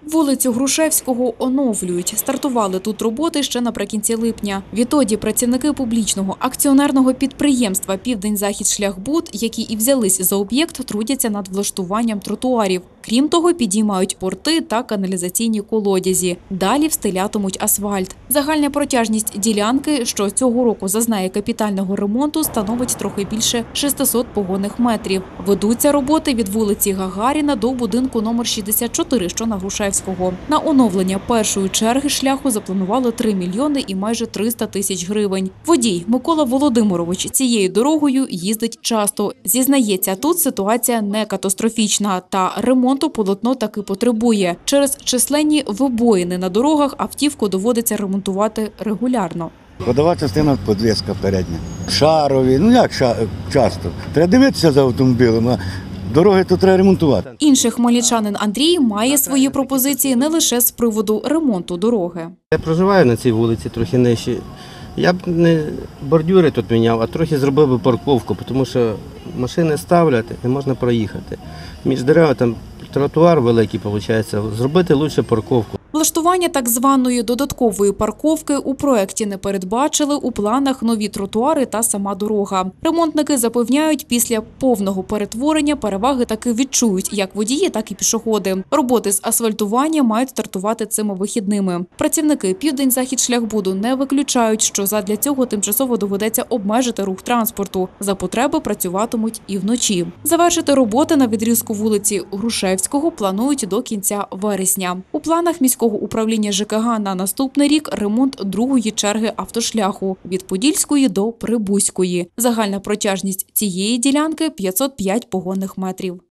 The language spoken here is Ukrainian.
Вулицю Грушевського оновлюють. Стартували тут роботи ще наприкінці липня. Відтоді працівники публічного акціонерного підприємства «Південь-Захід-Шляхбуд», які і взялись за об'єкт, трудяться над влаштуванням тротуарів. Крім того, підіймають порти та каналізаційні колодязі. Далі встилятимуть асфальт. Загальна протяжність ділянки, що цього року зазнає капітального ремонту, становить трохи більше 600 погонних метрів. Ведуться роботи від вулиці Гагаріна до будинку номер 64, що на Грушевського. На оновлення першої черги шляху запланували 3 мільйони і майже 300 тисяч гривень. Водій Микола Володимирович цією дорогою їздить часто. Зізнається, тут ситуація не катастрофічна, та ремонту полотно таки потребує. Через численні вибоїни на дорогах автівку доводиться ремонтувати регулярно. Ходова частина подвіска передня. Шарові, часто. Треба дивитися за автомобілем, а дороги тут треба ремонтувати. Інший хмельничанин Андрій має свої пропозиції не лише з приводу ремонту дороги. Я проживаю на цій вулиці, трохи нижче. Я б не бордюри тут міняв, а трохи зробив би парковку, тому що машини ставлять, не можна проїхати. Між деревами там тротуар великий, виходить, зробити краще парковку. Влаштування так званої додаткової парковки у проєкті не передбачили, у планах нові тротуари та сама дорога. Ремонтники запевняють, після повного перетворення переваги таки відчують як водії, так і пішоходи. Роботи з асфальтування мають стартувати цими вихідними. Працівники «Південь-Захід-Шляхбуду» не виключають, що задля цього тимчасово доведеться обмежити рух транспорту. За потреби працюватимуть і вночі. Завершити роботи на відрізку вулиці Грушевського планують до кінця вересня. У планах міського управління ЖКГ на наступний рік ремонт другої черги автошляху від Подільської до Прибузької. Загальна протяжність цієї ділянки – 505 погонних метрів.